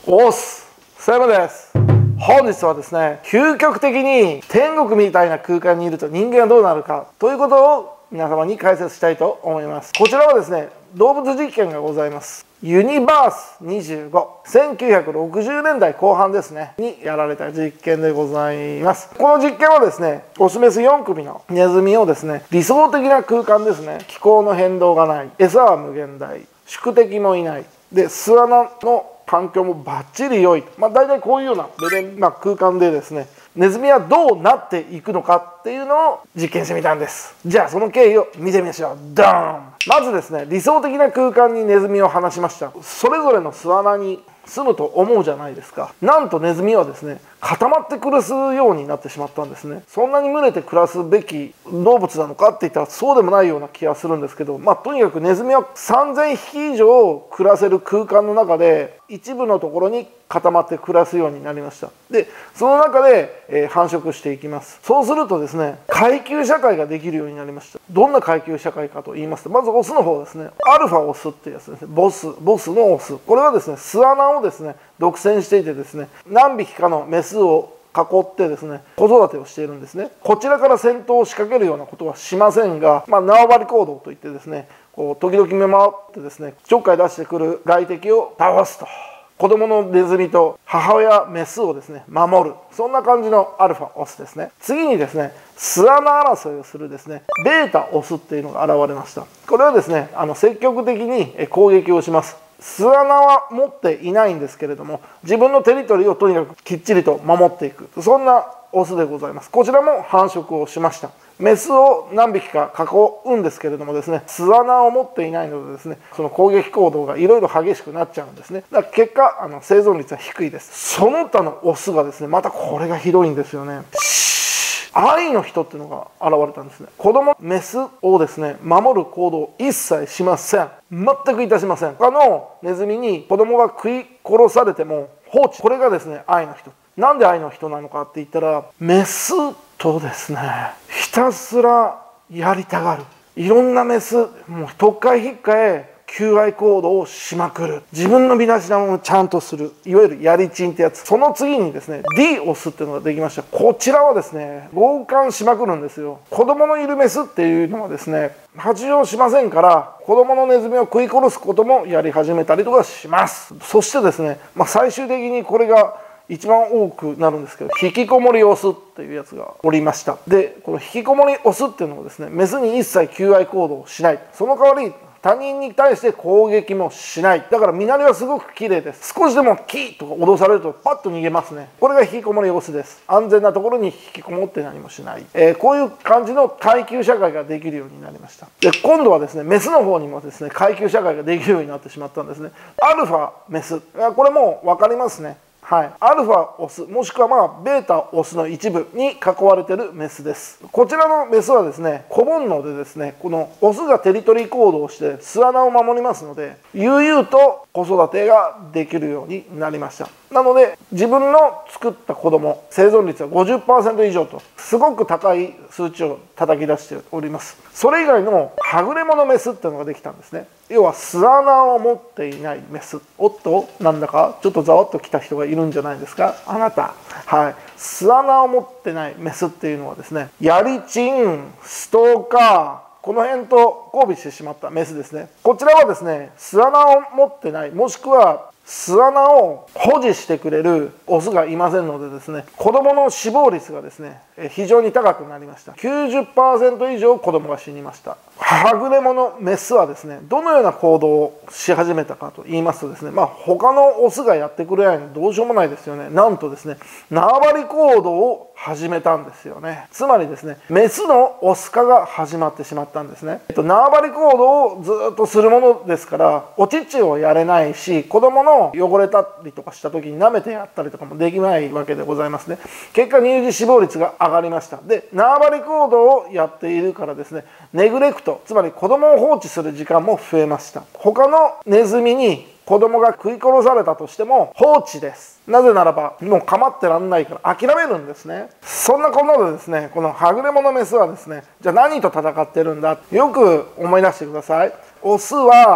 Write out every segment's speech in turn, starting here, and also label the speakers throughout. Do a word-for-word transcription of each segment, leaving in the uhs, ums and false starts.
Speaker 1: おっす、セブです。本日はですね、究極的に天国みたいな空間にいると人間はどうなるかということを皆様に解説したいと思います。こちらはですね、動物実験がございます。ユニバースにじゅうご、せんきゅうひゃくろくじゅうねんだいこう半ですねにやられた実験でございます。この実験はですね、オスメスよん組のネズミをですね、理想的な空間ですね、気候の変動がない、餌は無限大、宿敵もいない、で巣穴の環境もバッチリ良い、まあ、大体こういうようなレベルな空間でですね、ネズミはどうなっていくのかっていうのを実験してみたんです。じゃあその経緯を見てみましょう。ドーン。まずですね、理想的な空間にネズミを放しました。それぞれの巣穴に住むと思うじゃないですか。なんとネズミはですね、固まって暮らすようになってしまったんですね。そんなに群れて暮らすべき動物なのかって言ったらそうでもないような気がするんですけど、まあとにかくネズミはさんぜんひき以上暮らせる空間の中で一部のところに固まって暮らすようになりました。でその中で、えー、繁殖していきます。そうするとですね、階級社会ができるようになりました。どんな階級社会かと言いますと、まずオスの方ですね、アルファオスっていうやつですね。ボスボスのオス、これはですね、巣穴をですね独占していてですね、何匹かのメスを囲ってですね、子育てをしているんですね。こちらから戦闘を仕掛けるようなことはしませんが、まあ、縄張り行動といってですね、こう時々目回ってですね、ちょっかい出してくる外敵を倒すと。子供のネズミと母親メスをですね守る、そんな感じのアルファオスですね。次にですね、巣穴争いをするですねベータオスっていうのが現れました。これはですね、あの積極的に攻撃をします。巣穴は持っていないんですけれども、自分のテリトリーをとにかくきっちりと守っていく、そんなオスでございます。こちらも繁殖をしました。メスを何匹か囲うんですけれどもですね、巣穴を持っていないのでですね、その攻撃行動がいろいろ激しくなっちゃうんですね。だから結果あの生存率は低いです。その他のオスがですね、またこれがひどいんですよね。愛の人っていうのが現れたんですね。子供メスをですね守る行動を一切しません。全くいたしません。他のネズミに子供が食い殺されても放置、これがですね愛の人。なんで愛の人なのかって言ったら、メスとですねひたすらやりたがる。いろんなメス、もう特会引っかえ求愛行動をしまくる。自分の身だしなみをちゃんとする、いわゆるやりちんってやつ。その次にですね D オスっていうのができました。こちらはですね強姦しまくるんですよ。子供のいるメスっていうのはですね発情しませんから、子供のネズミを食い殺すこともやり始めたりとかします。そしてですね、まあ、最終的にこれが一番多くなるんですけど、引きこもりオスっていうやつがおりました。でこの引きこもりオスっていうのはですね、メスに一切求愛行動をしない。その代わり他人に対して攻撃もしない。だから身なりはすごく綺麗です。少しでもキーとか脅されるとパッと逃げますね。これが引きこもりオスです。安全なところに引きこもって何もしない、えー、こういう感じの階級社会ができるようになりました。で今度はですね、メスの方にもですね階級社会ができるようになってしまったんですね。アルファメス、これもう分かりますね。はい、アルファオスもしくはまあベータオスの一部に囲われているメスです。こちらのメスはですね子煩悩でですね、このオスがテリトリー行動をして巣穴を守りますので、悠々と子育てができるようになりました。なので自分の作った子供生存率は ごじゅっパーセント 以上とすごく高い数値を叩き出しております。それ以外のはぐれ者メスっていうのができたんですね。要は巣穴を持っていないメス。おっと、なんだかちょっとざわっときた人がいるんじゃないですか、あなた。はい、巣穴を持ってないメスっていうのはですね、やりちん、ストーカー、この辺と交尾してしまったメスですね。こちらはですね巣穴を持ってない、もしくは巣穴を保持してくれるオスがいませんのでですね、子供の死亡率がですね非常に高くなりました。 きゅうじゅっパーセント 以上子供が死にました。はぐれ者メスはですねどのような行動をし始めたかと言いますとですね、まあ他のオスがやってくれないのどうしようもないですよね。なんとですね縄張り行動を始めたんですよね。つまりですねメスのオス化が始まってしまったんですね。えっと、縄張り行動をずっとするものですからお乳をやれないし、子供の汚れたりとかした時に舐めてやったりとかもできないわけでございますね。結果乳児死亡率が上がりました。で縄張り行動をやっているからですね、ネグレクト、つまり子供を放置する時間も増えました。他のネズミに子供が食い殺されたとしても放置です。なぜならばもう構ってらんないから諦めるんですね。そんなこんなでですね、このはぐれ者メスはですね、じゃあ何と戦ってるんだ、よく思い出してください。オスは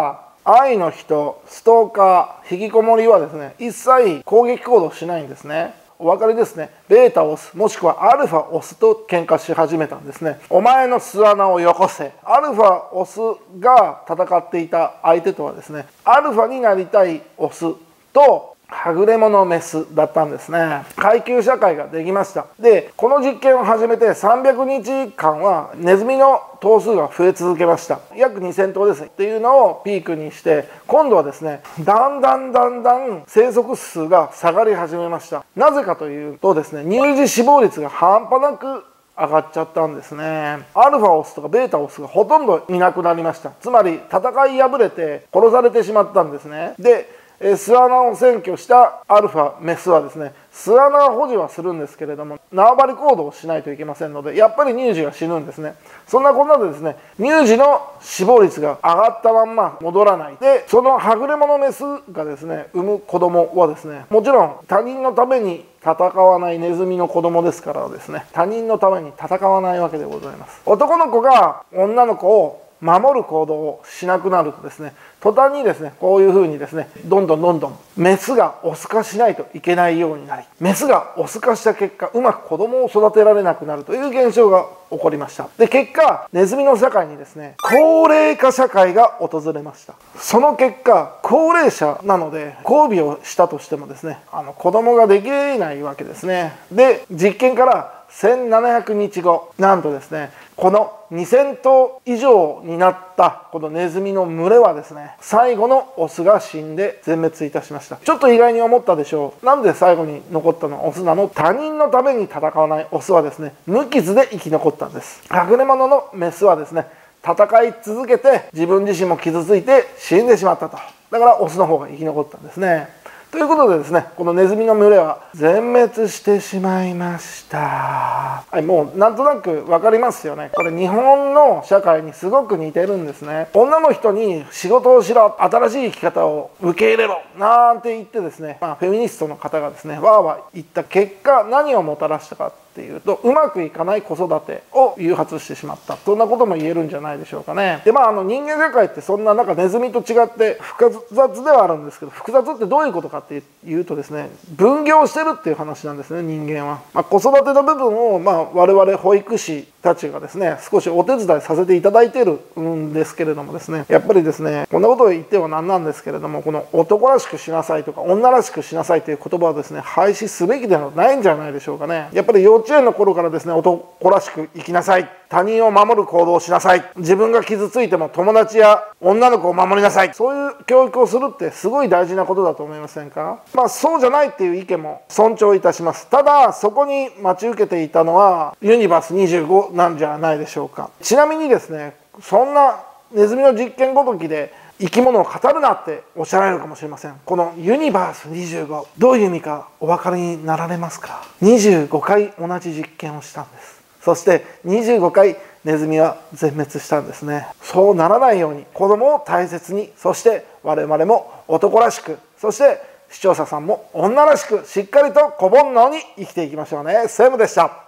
Speaker 1: 愛の人、ストーカー、引きこもりはですね、一切攻撃行動しないんですね。お分かりですね。ベータを押す、もしくはアルファを押すと喧嘩し始めたんですね。お前の巣穴をよこせ。アルファオスが戦っていた相手とはですね、アルファになりたいオスとはぐれ者メスだったんですね。階級社会ができました。で、この実験を始めてさんびゃくにちかんはネズミの頭数が増え続けました。約にせんとうですっていうのをピークにして、今度はですね、だんだんだんだん生息数が下がり始めました。なぜかというとですね、乳児死亡率が半端なく上がっちゃったんですね。アルファオスとかベータオスがほとんどいなくなりました。つまり戦い敗れて殺されてしまったんですね。で巣穴を占拠したアルファメスはですね、巣穴保持はするんですけれども、縄張り行動をしないといけませんので、やっぱり乳児が死ぬんですね。そんなこんなでですね、乳児の死亡率が上がったまんま戻らないで、そのはぐれ者メスがですね、産む子供はですね、もちろん他人のために戦わないネズミの子供ですからですね、他人のために戦わないわけでございます。男の子が女の子を守る行動をしなくなるとですね、途端にですね、こういうふうにですね、どんどんどんどんメスがオス化しないといけないようになり、メスがオス化した結果、うまく子供を育てられなくなるという現象が起こりました。で、結果ネズミの社会にですね、高齢化社会が訪れました。その結果、高齢者なので交尾をしたとしてもですね、あの子供ができないわけですね。で、実験からせんななひゃくにちご、なんとですね、このにせんとう以上になったこのネズミの群れはですね、最後のオスが死んで全滅いたしました。ちょっと意外に思ったでしょう。なんで最後に残ったのはオスなの？他人のために戦わないオスはですね、無傷で生き残ったんです。はぐれ者のメスはですね、戦い続けて自分自身も傷ついて死んでしまったと。だからオスの方が生き残ったんですね。ということでですね、このネズミの群れは全滅してしまいました。はい、もうなんとなく分かりますよね。これ日本の社会にすごく似てるんですね。女の人に仕事をしろ、新しい生き方を受け入れろなんて言ってですね、まあ、フェミニストの方がですね、わーわー言った結果、何をもたらしたかっていうと、うまくいかない子育てを誘発してしまった、そんなことも言えるんじゃないでしょうかね。でまああの人間社会ってそんななんかネズミと違って複雑ではあるんですけど、複雑ってどういうことかっていうとですね、分業してるっていう話なんですね、人間は。まあ、子育ての部分を、まあ、我々保育士たちがですね、少しお手伝いさせていただいてるんですけれどもですね、やっぱりですね、こんなことを言ってはなんなんですけれども、この男らしくしなさいとか女らしくしなさいという言葉をですね、廃止すべきではないんじゃないでしょうかね。やっぱり幼稚園の頃からですね、男らしく生きなさい、他人を守る行動をしなさい、自分が傷ついても友達や女の子を守りなさい、そういう教育をするってすごい大事なことだと思いませんか？まあそうじゃないっていう意見も尊重いたします。ただそこに待ち受けていたのはユニバースにじゅうごなんじゃないでしょうか。ちなみにですね、そんなネズミの実験ごときで生き物を語るなっておっしゃられるかもしれません。このユニバースにじゅうご、どういう意味かお分かりになられますか？にじゅうごかい同じ実験をしたんです。そしてにじゅうごかいネズミは全滅したんですね。そうならないように子供を大切に、そして我々も男らしく、そして視聴者さんも女らしくしっかりと子煩悩に生きていきましょうね。セムでした。